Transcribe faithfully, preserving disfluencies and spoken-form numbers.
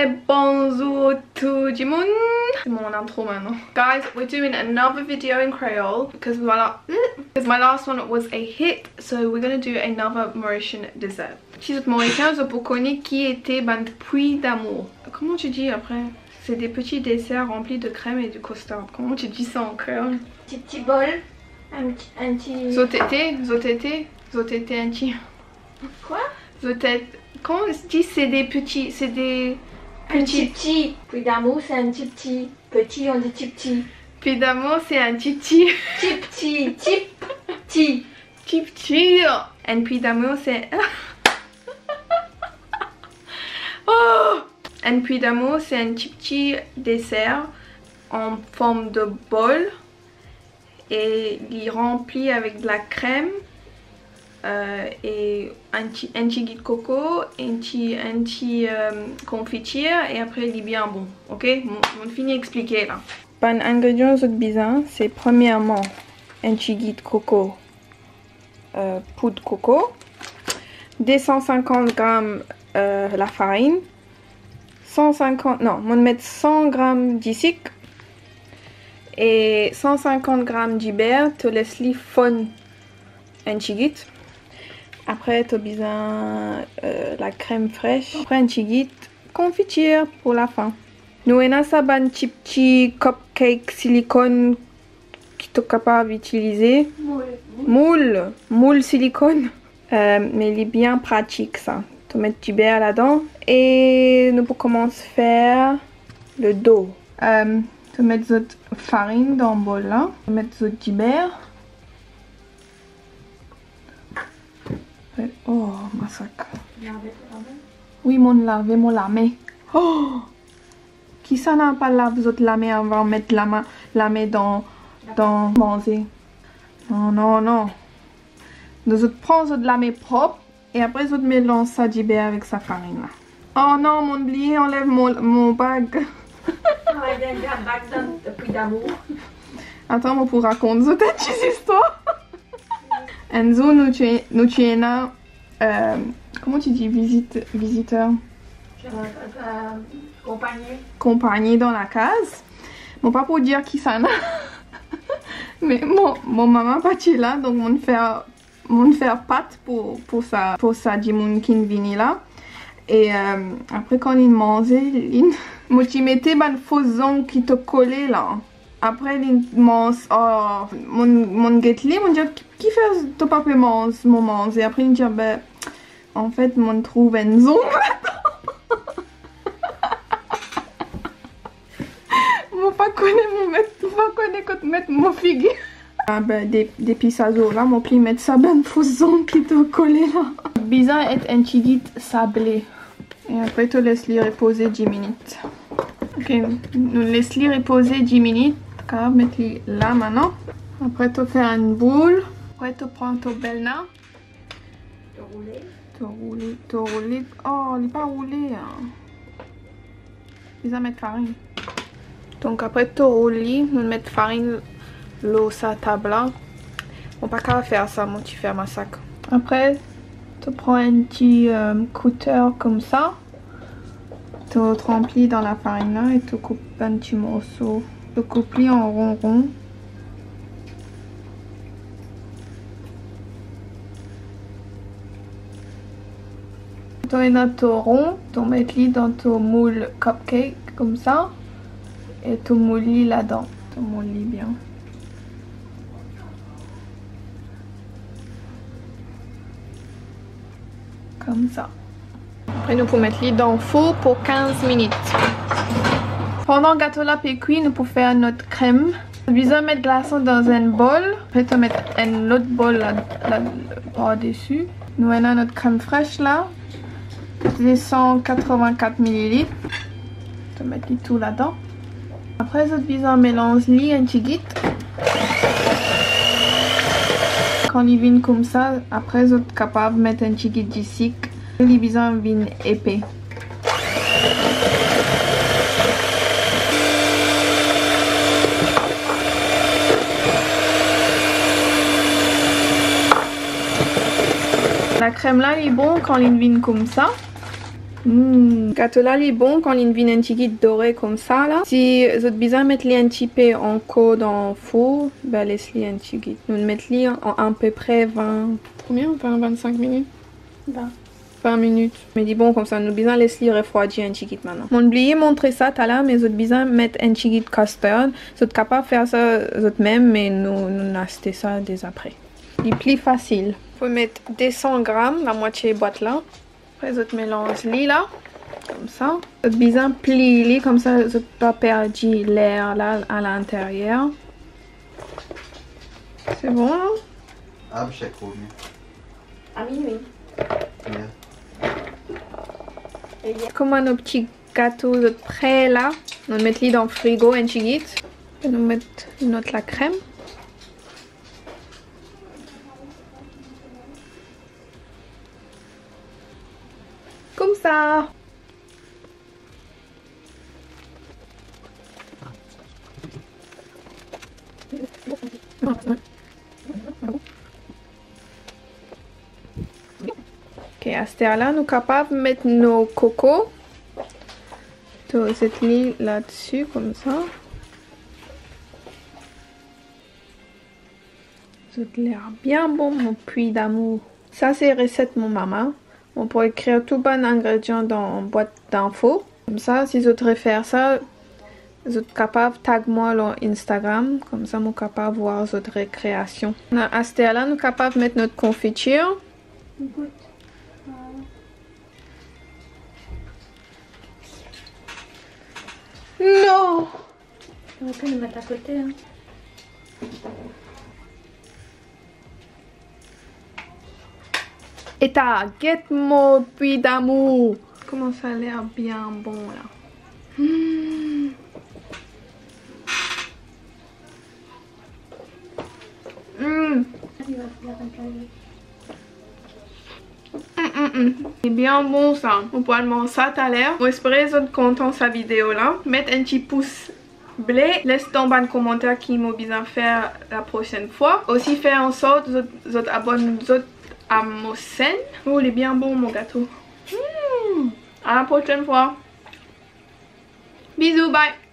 bonjour tout le monde. C'est mon intro maintenant. Guys, we're doing another video in Creole because my, la because my last one was a hit. So we're going to do another Mauritian dessert. Si vous êtes Mauricien, vous pouvez connaître qui était ban puits d'amour. Comment tu dis après? C'est des petits desserts remplis de crème et de custard. Comment tu dis ça en créole? Petit petit bol. Un petit... Un petit... Zotété, zotété, zotété un petit... Quoi? Zotété... Comment on se dit? C'est des petits... C'est des... Un petit petit. Puits d'amour, c'est un petit petit. Petit, on dit petit petit. Puits d'amour, c'est un petit petit. Petit petit. Petit petit. Petit petit. Un puits d'amour, c'est... Oh! Un puits d'amour, c'est un petit petit dessert en forme de bol. Et il est rempli avec de la crème. Euh, et un petit, un petit de coco, un petit, un petit euh, confiture et après il est bien bon, ok? On finit d'expliquer là. Les ingrédients autres bizarres, c'est premièrement un petit de coco, euh, poudre coco, deux cent cinquante grammes euh, la farine, cent cinquante, non, on va mettre cent grammes d'ici et cent cinquante grammes d'hiver, tu laisses les fondre un petit. Après, tu as besoin euh, la crème fraîche. Après, un petit confiture pour la fin. Nous avons un petit petit cupcake silicone qui est capable d'utiliser. Moule. Moule. Moule silicone. Euh, mais il est bien pratique ça. Tu mets du beurre là-dedans. Et nous pouvons commencer à faire le dos. Euh, tu mets de la farine dans le bol là. Tu mets de du beurre. Oh, massacre. Oui, mon lavé, mon lamé. Oh! Qui ça n'a pas lavé votre lamé avant de mettre la main, la main dans, dans manger? Non, non, non. Nous autres prenons votre lamé propre et après nous autres mélangeons ça du beurre avec sa farine là. Oh non, mon oublié, enlève mon, mon bag. Attends, on pourra raconter cette histoire. Enzo, nous tu nous tu es là, euh, comment tu dis visite, visiteur? Euh, euh, compagnie. Compagnie dans la case. Bon, pas pour dire qui ça n'a. Mais mon, mon maman parti là, donc mon faire mon faire pâte pour pour ça pour ça du monde qui vient là. Et euh, après quand il mangeait, il moi tu mettais ban faux ongles qui te collaient là. Après, il mange, oh, mon, mon guetli, mon dit, qui fait ton papa mange, mon mange. Et après, il dit, ben, en fait, mon trouve un zoom. Mon pas connaît mon mettre, pas connaît quand mettre mon figue. Ah ben, des, des pissazo là, mon pli mettre ça, ben, faux zoom qui te collé là. Bizarre est un petit sablé. Et après, tu laisses les reposer dix minutes. Ok, nous laisse les reposer dix minutes. Car mettre là maintenant. Après tu fais une boule. Après tu prends ton belna. Tu rouler. Tu rouler, tu rouler. Oh, il n'est pas roulé. Hein. Ils vont mettre farine. Donc après tu rouler, nous mettre farine l'eau sa table là. On pas qu'à faire ça, mon petit fer massacre. Après tu prends un petit euh, cutter comme ça. Tu remplis dans la farine là et tu coupes un petit morceau. Tu coupes en rond rond. Tu as ton rond, tu mets dans ton moule cupcake comme ça et tu moules là-dedans. Tu moules bien. Comme ça. Après nous pouvons mettre dans le four pour quinze minutes. Pendant le gâteau là est cuit, nous pouvons faire notre crème. Nous devons mettre glaçon dans un bol. Après tu mettre un autre bol là, là par-dessus. Nous avons notre crème fraîche là. cent quatre-vingt-quatre millilitres. Tu mets tout là-dedans. Après nous devons mélanger un petit guide. Quand il vient comme ça, après vous êtes capable de mettre un petit guide d'ici. Les bisons viennent épais. La crème là elle est bon quand il vient comme ça. Mmh. Gâteau là, il est bon quand il vient un petit guide doré comme ça là. Si vous avez besoin de mettre un petit peu en co dans le four, ben laissez-le un petit guide. Nous mettons en à peu près vingt, combien? vingt, vingt-cinq minutes? vingt. vingt minutes. Mais dis bon, comme ça, nous besoin de laisser refroidir un petit guide maintenant. Mon oublié montrer ça tout à l'heure, mais vous avez besoin de mettre un petit guide custard. Vous êtes capable de faire ça vous même, mais nous, nous acheter ça dès après. Il est plus facile. Faut mettre deux cents grammes, la moitié boîte là. Après, vous mélangez là, comme ça. Vous avez besoin de plier comme ça, vous n'avez pas perdu l'air là à l'intérieur. C'est bon hein? Ah, je sais quoi. À minuit. Yeah. Comme nos petits gâteaux vous êtes prêts là. On met les dans le frigo un petit guide. Et nous mettre notre la crème. Comme ça. Ok, à ce là, nous sommes capables de mettre nos cocos. Tout cette ligne là-dessus, comme ça. Ça a l'air bien bon, mon puits d'amour. Ça, c'est recette mon maman. On pourrait écrire tout bon ingrédient dans une boîte d'infos. Comme ça, si vous voulez faire ça, vous êtes capable de tag moi sur Instagram. Comme ça, je suis capable de voir votre création. À ce là, nous sommes capables de mettre notre confiture. Non! On peut le mettre à côté. Hein. Et t'as get mon puits d'amour. Comment ça a l'air bien bon là. Mmh. Mmh. Mm, mm. C'est bien bon ça. On pourra le manger ça tout à l'heure. J'espère que vous êtes contents de cette vidéo là. Mettez un petit pouce bleu. Laissez dans un commentaire qui m'a besoin de faire la prochaine fois. Aussi faire en sorte que vous êtes abonnés à ma chaîne. Oh, il est bien bon mon gâteau. Mm. À la prochaine fois. Bisous, bye.